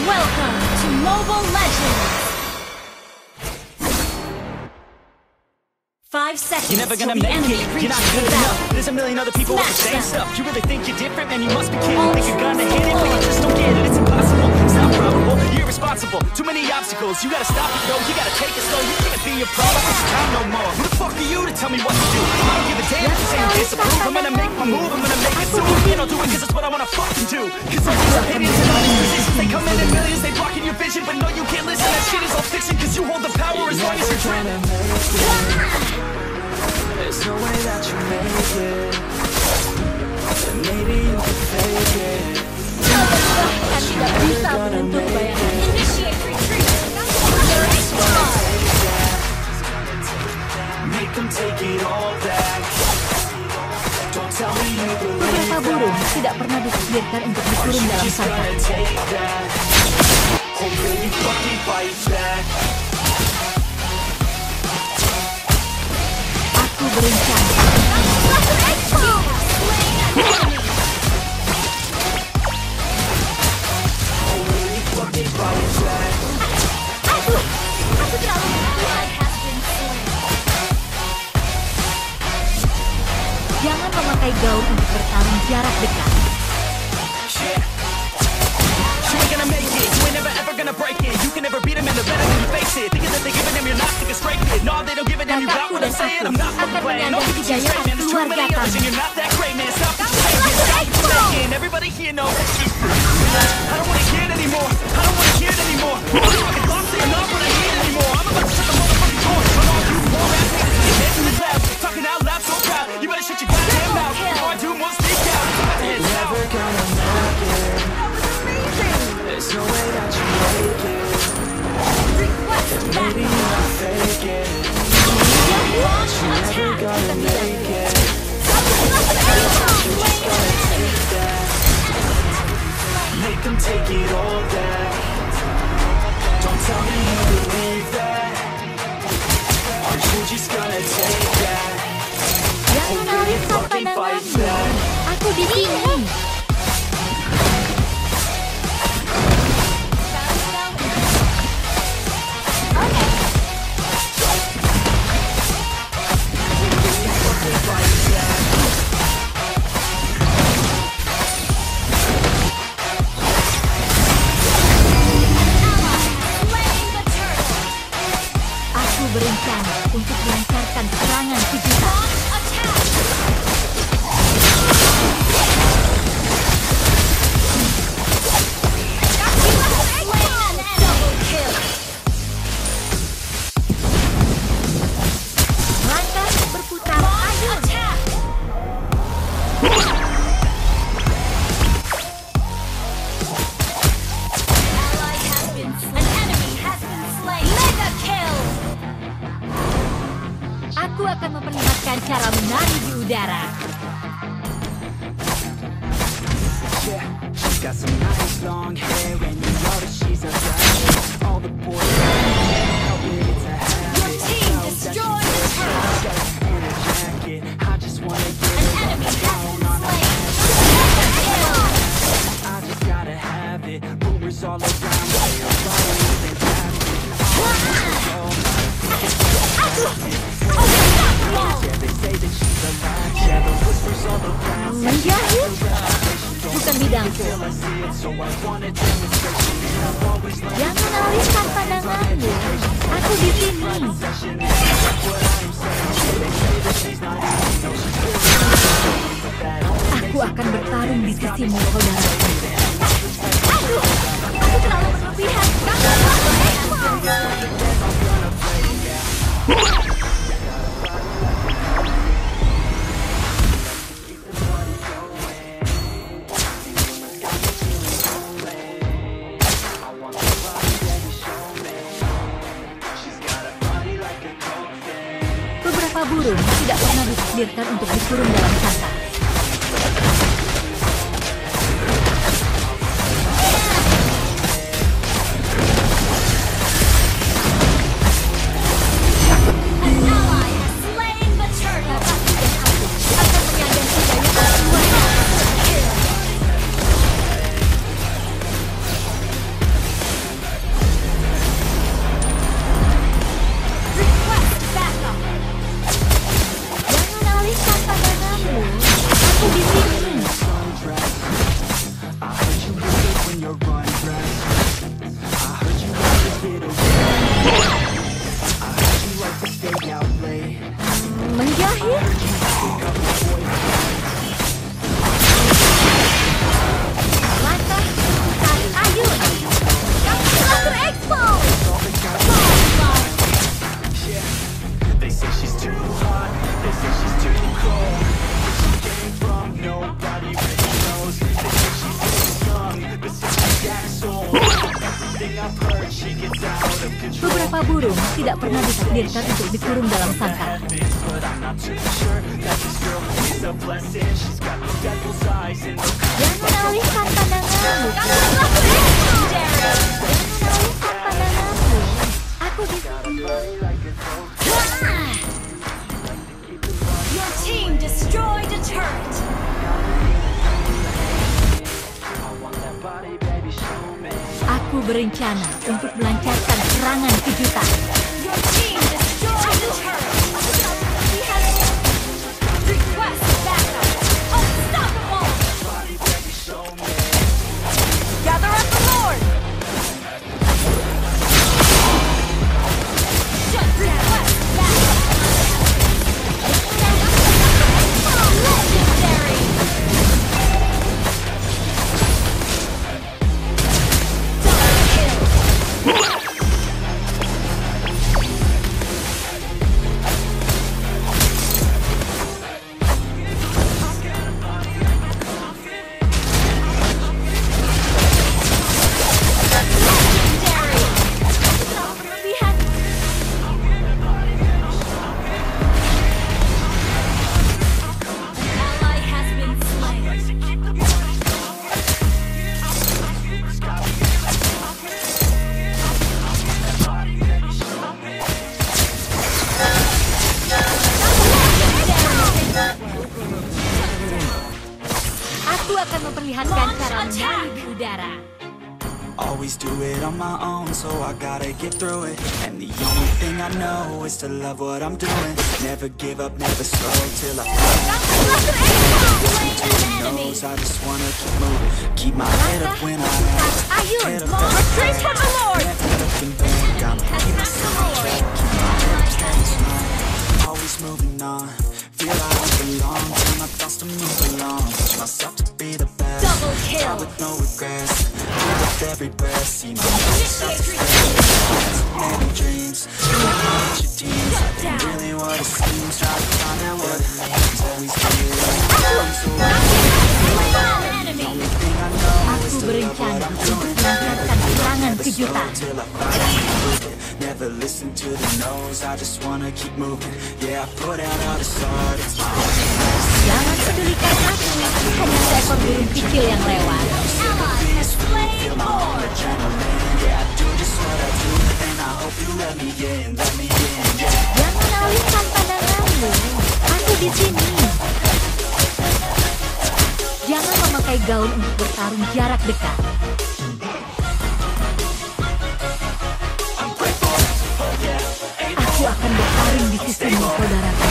Welcome to Mobile Legends! 5 seconds. You're never gonna till the make enemy it, you're reaches not the good battle. enough. There's a million other people with the same Smash them. stuff. You really think you're different, man, you must be kidding. Think you're gonna hit it, but you just don't get it. It's impossible, it's not probable, you're irresponsible. Too many obstacles, you gotta stop it, yo. You gotta take it slow, you can't be a problem. It's time no more. Who the fuck are you to tell me what to do? I don't give a damn if you say you disapprove. I'm gonna make my move, I'm gonna make it soon. And I'll do it cause it's what I wanna fucking do. Cause all these opinions and all these positions, they come in millions, they blocking your vision. But no, you can't listen, that shit is all fiction. Cause you hold the power as long as you're dreaming. There's no way that you make it, and maybe you can fake it. Bahkan tidak bisa menyentuh bayangan. Initiate retreat. Make them take it all back. Don't tell me you believe Beberapa burung tidak pernah ditakdirkan untuk dikurung dalam just sarang. gonna take that. Or will you fucking fight back? Aku berencana. Or will you fucking fight back? Aku terlalu Jangan memakai gaun untuk bertarung jarak dekat. Yeah. You ain't gonna make it, you ain't never ever gonna break it. You can never beat them and they're better than you face it. Thinking that they give a damn, you're not thinking straight. No, they don't give a damn, you got what I'm saying. I'm not fucking playing, no, you can't straight, man. There's too many others and you're not that great, man. Stop the faking, everybody here knows that you I don't wanna hear it anymore, I don't wanna hear it anymore. I'm fucking lost, you're not what I hear anymore. I'm about to shut the motherfucking door. I'm all you poor ass niggas, you're dead in the lab. Talking out loud so proud, you better shut your goddamn mouth. Before I do more, speak out. You're never gonna make it. There's no way that you make it. Maybe you can fake it. You're never gonna make it. You're just gonna take that. Make them take it all back. Don't tell me you believe that. Aren't you just gonna take that? Jangan alihkan pandanganmu. Aku di sini. Aku berencana untuk melancarkan serangan kejutan. Langkah berputar ayun. Aku akan memperlihatkan cara menari di udara. Yeah, she's got some nice long hair, and you know that she's a bad. All the boys how big it's a habit. Your team destroyed the turret. In a jacket, I just wanna get An it enemy has down been on a slain. I just gotta have it. Rumors all around me, I'm following and grabbing. Yeah, they say that she's a latch. Yeah, the whispers all around. Menjahit bukan bidangku. I see it, so I want a demonstration. And I've always learned Jangan alihkan pandanganmu. Aku di sini. Aku akan bertarung di sisimu, saudara. Aduh, aku terlalu berlebihan. Beberapa burung tidak pernah ditakdirkan untuk dikurung dalam sangkar. stress. I heard you like to get away. I heard you like to stay out late. Menjahit. Langkah saat ayun. Kamu terekspos. They say she's too hot, they say she's too cold. Where she came from, nobody really knows. They say she's so young, but since she acts old, everything I've heard, she gets out of control. Beberapa burung tidak pernah ditakdirkan untuk dikurung dalam sangkar. But I'm not too sure that this girl is a blessing. She's got the devil's eyes and the Jangan alihkan pandanganmu. Kamu telah legendary. Jangan alihkan pandanganmu. Aku di sini. Your team destroyed a turret. Aku berencana untuk melancarkan serangan kejutan. Your team destroyed a turret. Request backup. Unstoppable. Gather up the Lord. Shut request backup. Legendary. Double kill. Ally has been slain. Aku akan memperlihatkan cara menari di udara. always do it on my own, so I gotta get through it. And the only thing I know is to love what I'm doing. Never give up, never slow till I knows I just wanna keep moving. Keep my head up when I Ayun, Retreat from the Lord! Always moving on, feel like I belong. Tell my thoughts to move along, push myself to be the best. Double kill. Try with no regrets, live with every breath. See my many dreams, with your teams. Ain't really what it seems. Try to find out what it means. Always feel like I'm so Enemy. only thing I know is Aku to love what berencana I'm untuk doing. melancarkan serangan Never slow kejutan. till I finally prove it. Never listen to the no's, I just wanna keep moving. Yeah, I put out all this art, it's my Jangan pedulikan aku, hanya seekor burung kecil yang lewat. Ally has slain Lord. adrenaline. Yeah, I do just what I do, and I hope you let me in, yeah. Jangan alihkan pandanganmu, aku di sini. Jangan memakai gaun untuk bertarung jarak dekat. Aku akan bertarung di sisimu, saudaraku.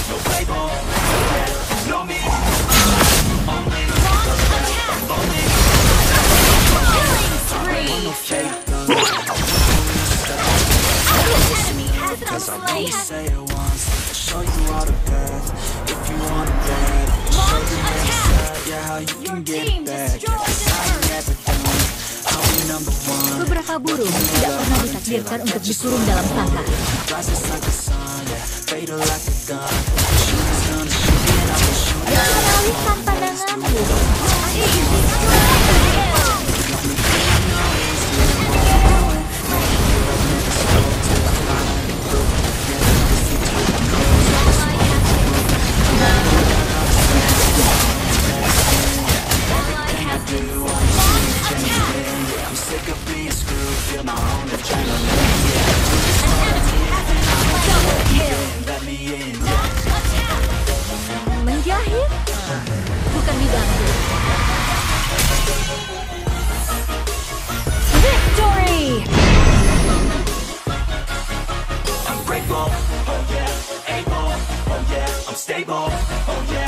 Killing spree. Enemy has been Cause I slain. only say it once, I'll show you all the path. If you want it bad, I'll show Launch you where it's attack. at. Yeah, how you Your can get team it back. destroyed Cause the I ain't never done, I'll be number one. Beberapa burung tidak pernah ditakdirkan untuk dikurung dalam sangkar. Rises like the sun, yeah, fatal like a gun. Shooters gonna shoot me and I will shoot it. Jangan alihkan pandanganmu. Aku di sini. I'm sick of being screwed, feel my own adrenaline. Let me in, Menjahit? Bukan bidangku. Victory! I'm grateful, oh yeah, able, oh yeah, I'm stable, oh yeah.